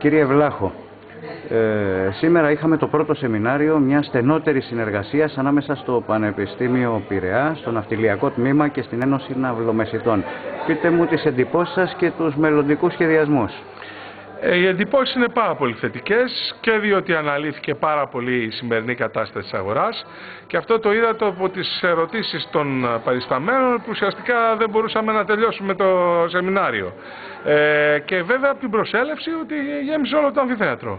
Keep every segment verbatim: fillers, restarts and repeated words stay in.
Κύριε Βλάχο, ε, σήμερα είχαμε το πρώτο σεμινάριο μια στενότερη συνεργασία ανάμεσα στο Πανεπιστήμιο Πειραιά, στο Ναυτιλιακό Τμήμα και στην Ένωση Ναυλομεσητών. Πείτε μου τις εντυπώσεις σας και τους μελλοντικούς σχεδιασμούς. Οι εντυπώσεις είναι πάρα πολύ θετικές και διότι αναλύθηκε πάρα πολύ η σημερινή κατάσταση της αγοράς και αυτό το είδατε από τις ερωτήσεις των παρισταμένων που ουσιαστικά δεν μπορούσαμε να τελειώσουμε το σεμινάριο. Ε, και βέβαια από την προσέλευση ότι γέμισε όλο το αμφιθέατρο.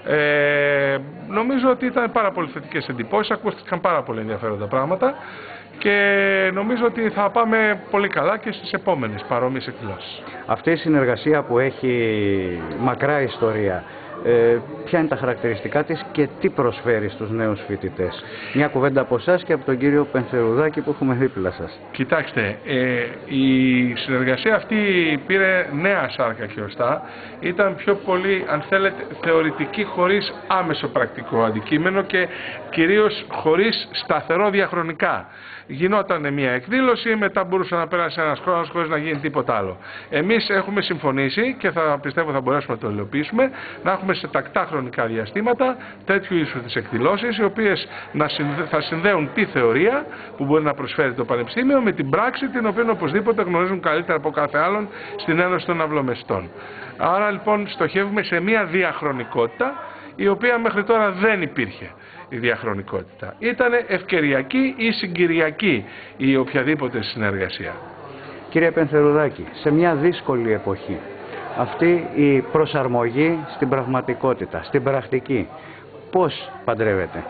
Ε, νομίζω ότι ήταν πάρα πολύ θετικές εντυπώσεις, ακούστηκαν πάρα πολύ ενδιαφέροντα πράγματα και νομίζω ότι θα πάμε πολύ καλά και στις επόμενες παρόμοιες εκδηλώσεις. Αυτή η συνεργασία που έχει μακρά ιστορία, ε, ποια είναι τα χαρακτηριστικά της και τι προσφέρει στους νέους φοιτητές? Μια κουβέντα από εσάς και από τον κύριο Πενθερουδάκη που έχουμε δίπλα σας. Κοιτάξτε, ε, η συνεργασία αυτή πήρε νέα σάρκα και οστά. Ήταν πιο πολύ, αν θέλετε, θεωρητική χωρίς άμεσο πρακτικό αντικείμενο και κυρίως χωρίς σταθερό διαχρονικά. Γινόταν μια εκδήλωση, μετά μπορούσε να περάσει ένας χρόνος χωρίς να γίνει τίποτα άλλο. Εμείς έχουμε συμφωνήσει και θα πιστεύω θα μπορέσουμε να το υλοποιήσουμε, να έχουμε σε τακτά χρονικά διαστήματα τέτοιου είδους τις εκδηλώσεις, οι οποίες να συνδε... θα συνδέουν τη θεωρία που μπορεί να προσφέρει το Πανεπιστήμιο με την πράξη, την οποία οπωσδήποτε γνωρίζουν καλύτερα από κάθε άλλον στην Ένωση των Ναυλομεσητών. Άρα λοιπόν στοχεύουμε σε μια διαχρονικότητα η οποία μέχρι τώρα δεν υπήρχε. Η διαχρονικότητα ήταν ευκαιριακή ή συγκυριακή η οποιαδήποτε συνεργασία. Κύριε Πενθερουδάκη, σε μια δύσκολη εποχή αυτή η προσαρμογή στην πραγματικότητα, στην πρακτική, πώς παντρεύεται?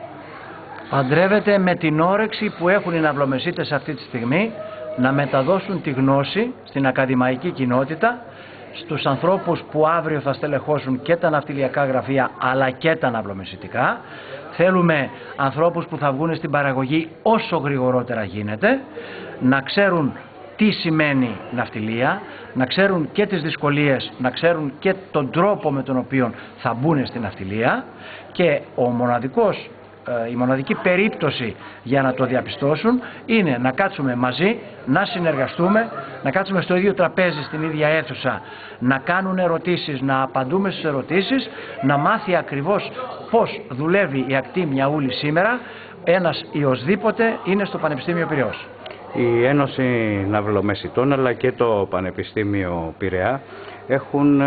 Παντρεύεται με την όρεξη που έχουν οι ναυλομεσίτες αυτή τη στιγμή να μεταδώσουν τη γνώση στην ακαδημαϊκή κοινότητα, στους ανθρώπους που αύριο θα στελεχώσουν και τα ναυτιλιακά γραφεία αλλά και τα ναυλομεσητικά. Θέλουμε ανθρώπους που θα βγουν στην παραγωγή όσο γρηγορότερα γίνεται, να ξέρουν τι σημαίνει ναυτιλία, να ξέρουν και τις δυσκολίες, να ξέρουν και τον τρόπο με τον οποίο θα μπουν στην ναυτιλία και ο μοναδικός, η μοναδική περίπτωση για να το διαπιστώσουν είναι να κάτσουμε μαζί, να συνεργαστούμε, να κάτσουμε στο ίδιο τραπέζι, στην ίδια αίθουσα, να κάνουν ερωτήσεις, να απαντούμε στις ερωτήσεις, να μάθει ακριβώς πώς δουλεύει η ακτή Μιαούλη σήμερα ένας ή οσδήποτε είναι στο Πανεπιστήμιο Πειραιώς. Η Ένωση Ναυλομεσητών αλλά και το Πανεπιστήμιο Πειραιά έχουν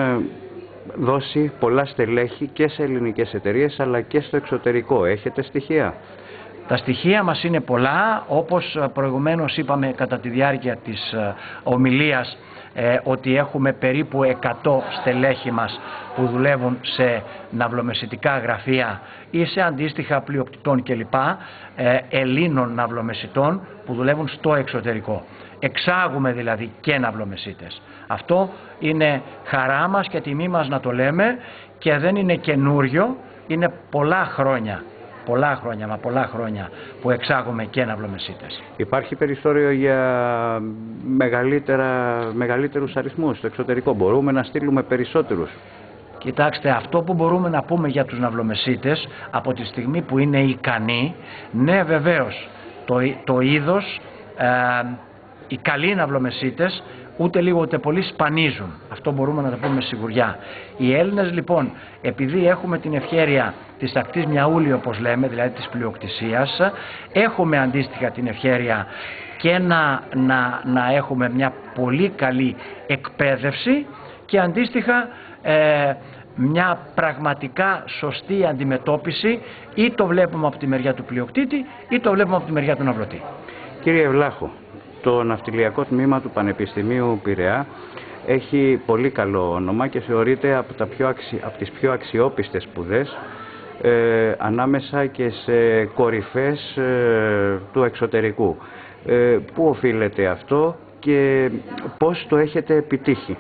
δώσει πολλά στελέχη και σε ελληνικές εταιρείες αλλά και στο εξωτερικό. Έχετε στοιχεία? Τα στοιχεία μας είναι πολλά, όπως προηγουμένως είπαμε κατά τη διάρκεια της ομιλίας ε, ότι έχουμε περίπου εκατό στελέχη μας που δουλεύουν σε ναυλομεσητικά γραφεία ή σε αντίστοιχα πλειοκτητών κλπ. Ε, Ελλήνων ναυλομεσητών που δουλεύουν στο εξωτερικό. Εξάγουμε δηλαδή και ναυλομεσίτες. Αυτό είναι χαρά μας και τιμή μας να το λέμε και δεν είναι καινούριο, είναι πολλά χρόνια. Πολλά χρόνια, μα πολλά χρόνια που εξάγουμε και ναυλομεσίτες. Υπάρχει περιθώριο για μεγαλύτερα, μεγαλύτερους αριθμούς στο εξωτερικό? Μπορούμε να στείλουμε περισσότερους? Κοιτάξτε, αυτό που μπορούμε να πούμε για τους ναυλομεσίτες από τη στιγμή που είναι ικανοί, ναι βεβαίως, το, το είδος, ε, οι καλοί ναυλομεσίτες ούτε λίγο ούτε πολύ σπανίζουν. Αυτό μπορούμε να το πούμε με σιγουριά. Οι Έλληνες λοιπόν, επειδή έχουμε την ευχέρεια της ακτής Μιαούλη όπως λέμε, δηλαδή της πλειοκτησίας, έχουμε αντίστοιχα την ευχέρεια και να, να, να έχουμε μια πολύ καλή εκπαίδευση και αντίστοιχα ε, μια πραγματικά σωστή αντιμετώπιση, ή το βλέπουμε από τη μεριά του πλειοκτήτη ή το βλέπουμε από τη μεριά του ναυλωτή. Κύριε Βλάχο, το Ναυτιλιακό Τμήμα του Πανεπιστημίου Πειραιά έχει πολύ καλό όνομα και θεωρείται από, τα πιο αξι... από τις πιο αξιόπιστες σπουδές ε, ανάμεσα και σε κορυφές ε, του εξωτερικού. Ε, πού οφείλεται αυτό και πώς το έχετε επιτύχει?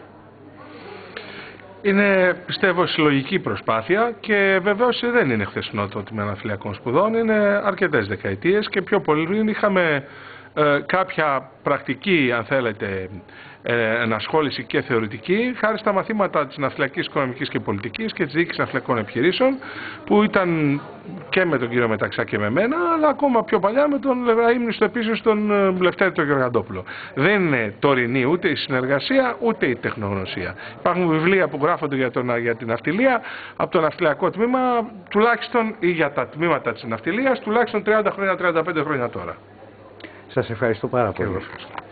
Είναι, πιστεύω, συλλογική προσπάθεια και βεβαίως δεν είναι χθεσινό το Τμήμα Ναυτιλιακών Σπουδών, είναι αρκετές δεκαετίες και πιο πολύ είχαμε ε, κάποια πρακτική, αν θέλετε, ε, ενασχόληση και θεωρητική, χάρη στα μαθήματα της Ναυτιλιακής Οικονομικής και Πολιτικής και της Διοίκησης Ναυτιλιακών Επιχειρήσεων, που ήταν και με τον κύριο Μεταξά και με μένα, αλλά ακόμα πιο παλιά με τον ύμνηστο επίσης τον Λευτέρη τον Γεωργαντόπουλο. Δεν είναι τωρινή ούτε η συνεργασία ούτε η τεχνογνωσία. Υπάρχουν βιβλία που γράφονται για, τον, για την ναυτιλία από το ναυτιλιακό τμήμα, τουλάχιστον ή για τα τμήματα της ναυτιλίας, τουλάχιστον τριάντα χρόνια, τριάντα πέντε χρόνια τώρα. Σας ευχαριστώ πάρα πολύ.